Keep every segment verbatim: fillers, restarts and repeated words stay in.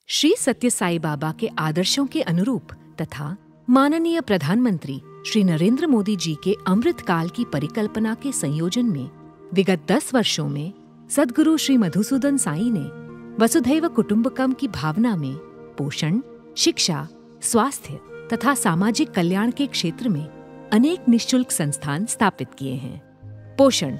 श्री सत्य साई बाबा के आदर्शों के अनुरूप तथा माननीय प्रधानमंत्री श्री नरेंद्र मोदी जी के अमृत काल की परिकल्पना के संयोजन में विगत दस वर्षों में सद्गुरु श्री मधुसूदन साई ने वसुधैव कुटुंबकम की भावना में पोषण, शिक्षा, स्वास्थ्य तथा सामाजिक कल्याण के क्षेत्र में अनेक निःशुल्क संस्थान स्थापित किए हैं। पोषण,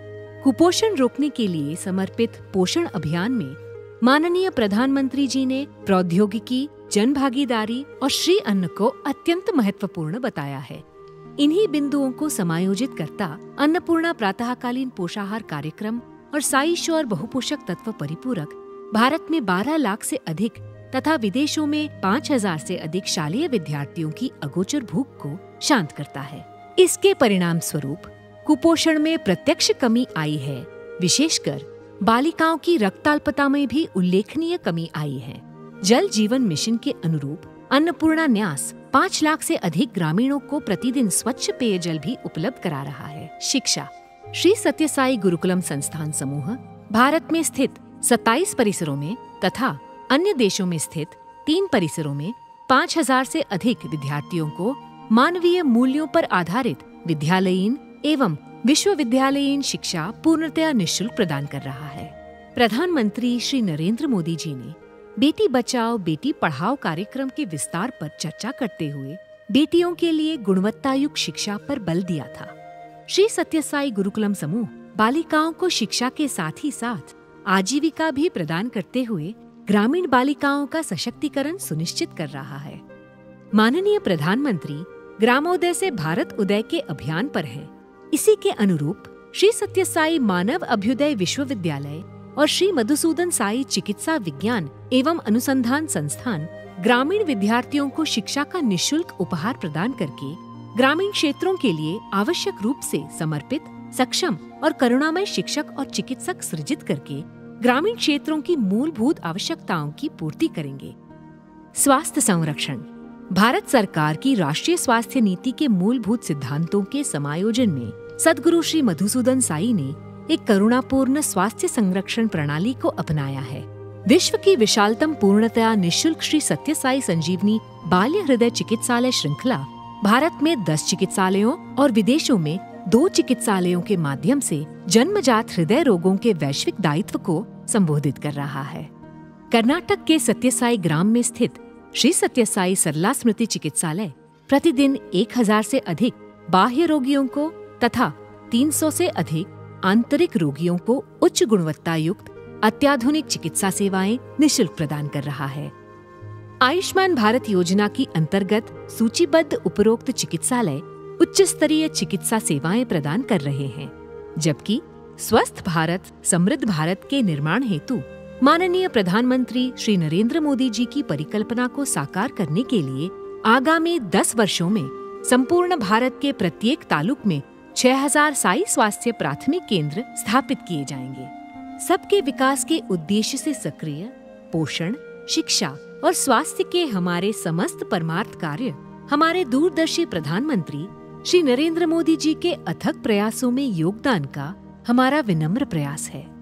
कुपोषण रोकने के लिए समर्पित पोषण अभियान में माननीय प्रधानमंत्री जी ने प्रौद्योगिकी, जन भागीदारी और श्री अन्न को अत्यंत महत्वपूर्ण बताया है। इन्हीं बिंदुओं को समायोजित करता अन्नपूर्णा प्रातःकालीन पोषाहार कार्यक्रम और साई शोर बहुपोषक तत्व परिपूरक भारत में बारह लाख से अधिक तथा विदेशों में पाँच हजार से अधिक शालेय विद्यार्थियों की अगोचर भूख को शांत करता है। इसके परिणाम स्वरूप कुपोषण में प्रत्यक्ष कमी आई है। विशेषकर बालिकाओं की रक्ताल्पता में भी उल्लेखनीय कमी आई है। जल जीवन मिशन के अनुरूप अन्नपूर्णा न्यास पाँच लाख से अधिक ग्रामीणों को प्रतिदिन स्वच्छ पेयजल भी उपलब्ध करा रहा है। शिक्षा, श्री सत्य साई गुरुकुलम संस्थान समूह भारत में स्थित सत्ताईस परिसरों में तथा अन्य देशों में स्थित तीन परिसरों में पाँच हजार से अधिक विद्यार्थियों को मानवीय मूल्यों पर आधारित विद्यालयीन एवं विश्वविद्यालयीन शिक्षा पूर्णतया निःशुल्क प्रदान कर रहा है। प्रधानमंत्री श्री नरेंद्र मोदी जी ने बेटी बचाओ बेटी पढ़ाओ कार्यक्रम के विस्तार पर चर्चा करते हुए बेटियों के लिए गुणवत्तायुक्त शिक्षा पर बल दिया था। श्री सत्य साई गुरुकुलम समूह बालिकाओं को शिक्षा के साथ ही साथ आजीविका भी प्रदान करते हुए ग्रामीण बालिकाओं का सशक्तिकरण सुनिश्चित कर रहा है। माननीय प्रधानमंत्री ग्रामोदय से भारत उदय के अभियान पर हैं। इसी के अनुरूप श्री सत्य साई मानव अभ्युदय विश्वविद्यालय और श्री मधुसूदन साई चिकित्सा विज्ञान एवं अनुसंधान संस्थान ग्रामीण विद्यार्थियों को शिक्षा का निःशुल्क उपहार प्रदान करके ग्रामीण क्षेत्रों के लिए आवश्यक रूप से समर्पित, सक्षम और करुणामय शिक्षक और चिकित्सक सृजित करके ग्रामीण क्षेत्रों की मूलभूत आवश्यकताओं की पूर्ति करेंगे। स्वास्थ्य संरक्षण, भारत सरकार की राष्ट्रीय स्वास्थ्य नीति के मूलभूत सिद्धांतों के समायोजन में सद्गुरु श्री मधुसूदन साई ने एक करुणापूर्ण स्वास्थ्य संरक्षण प्रणाली को अपनाया है। विश्व की विशालतम पूर्णतया निःशुल्क श्री सत्य साई संजीवनी बाल्य हृदय चिकित्सालय श्रृंखला भारत में दस चिकित्सालयों और विदेशों में दो चिकित्सालयों के माध्यम से जन्मजात हृदय रोगों के वैश्विक दायित्व को संबोधित कर रहा है। कर्नाटक के सत्य साई ग्राम में स्थित श्री सत्य साई सरला स्मृति चिकित्सालय प्रतिदिन एक हजार से अधिक बाह्य रोगियों को तथा तीन सौ से अधिक आंतरिक रोगियों को उच्च गुणवत्ता युक्त अत्याधुनिक चिकित्सा सेवाएं निःशुल्क प्रदान कर रहा है। आयुष्मान भारत योजना की अंतर्गत सूचीबद्ध उपरोक्त चिकित्सालय उच्च स्तरीय चिकित्सा सेवाएं प्रदान कर रहे हैं, जबकि स्वस्थ भारत समृद्ध भारत के निर्माण हेतु माननीय प्रधानमंत्री श्री नरेंद्र मोदी जी की परिकल्पना को साकार करने के लिए आगामी दस वर्षों में संपूर्ण भारत के प्रत्येक तालुक में छह हजार साई स्वास्थ्य प्राथमिक केंद्र स्थापित किए जाएंगे। सबके विकास के उद्देश्य से सक्रिय पोषण, शिक्षा और स्वास्थ्य के हमारे समस्त परमार्थ कार्य हमारे दूरदर्शी प्रधानमंत्री श्री नरेंद्र मोदी जी के अथक प्रयासों में योगदान का हमारा विनम्र प्रयास है।